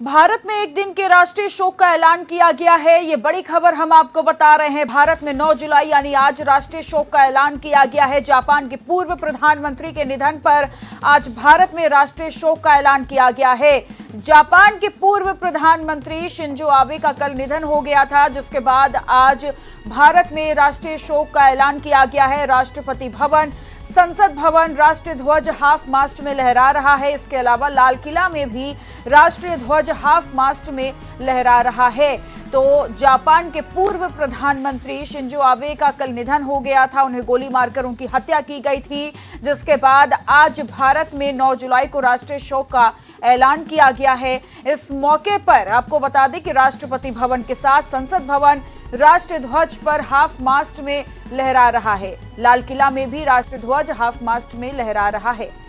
भारत में एक दिन के राष्ट्रीय शोक का ऐलान किया गया है। ये बड़ी खबर हम आपको बता रहे हैं। भारत में 9 जुलाई यानी आज राष्ट्रीय शोक का ऐलान किया गया है। जापान के पूर्व प्रधानमंत्री के निधन पर आज भारत में राष्ट्रीय शोक का ऐलान किया गया है। जापान के पूर्व प्रधानमंत्री शिंजो आबे का कल निधन हो गया था, जिसके बाद आज भारत में राष्ट्रीय शोक का ऐलान किया गया है। राष्ट्रपति भवन, संसद भवन राष्ट्रीय ध्वज हाफ मास्ट में लहरा रहा है। इसके अलावा लाल किला में भी राष्ट्रीय ध्वज हाफ मास्ट में लहरा रहा है। तो जापान के पूर्व प्रधानमंत्री शिंजो आबे का कल निधन हो गया था। उन्हें गोली मारकर उनकी हत्या की गई थी, जिसके बाद आज भारत में 9 जुलाई को राष्ट्रीय शोक का ऐलान किया गया है। इस मौके पर आपको बता दें कि राष्ट्रपति भवन के साथ संसद भवन राष्ट्रीय ध्वज पर हाफ मास्ट में लहरा रहा है। लाल किला में भी राष्ट्रीय ध्वज हाफ मास्ट में लहरा रहा है।